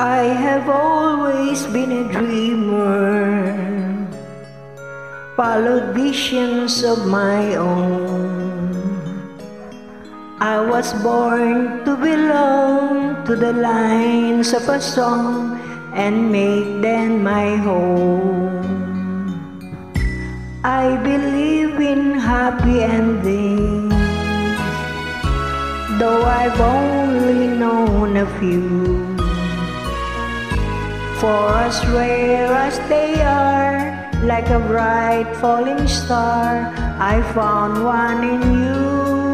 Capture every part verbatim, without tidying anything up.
I have always been a dreamer, followed visions of my own. I was born to belong to the lines of a song and make them my home. I believe in happy endings, though I've only known a few. For as rare as they are, like a bright falling star, I found one in you.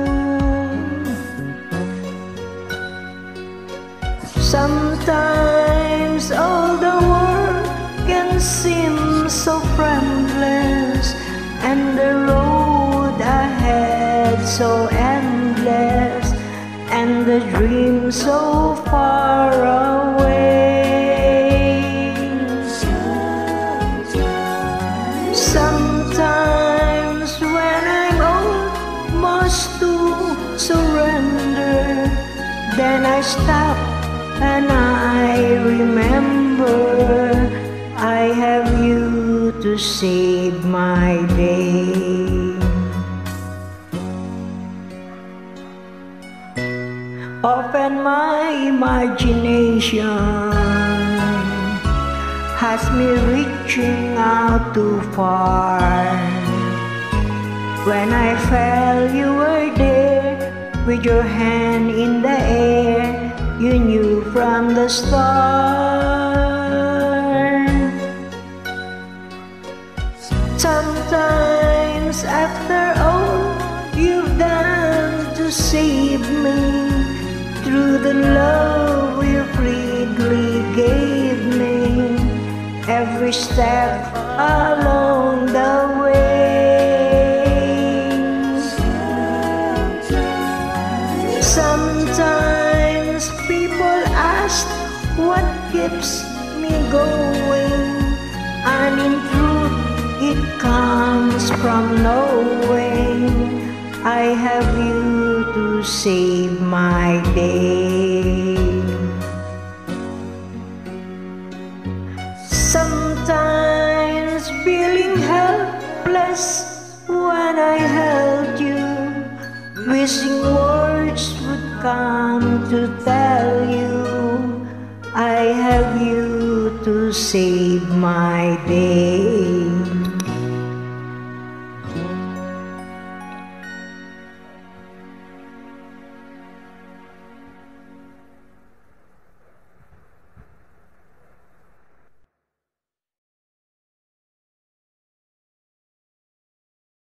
Sometimes all the world can seem so friendless, and the road ahead so endless, and the dream so far away. Sometimes when I'm almost to surrender, then I stop and I remember I have you to save my day. Often my imagination has me reaching out too far. When I felt you were there, with your hand in the air, you knew from the start. Sometimes after all you've done to save me, through the love you freely gave me, every step along the way. Sometimes people ask what keeps me going, and in truth it comes from knowing I have you to save my day. Sometimes feeling helpless when I held you, wishing words would come to tell you I have you to save my day.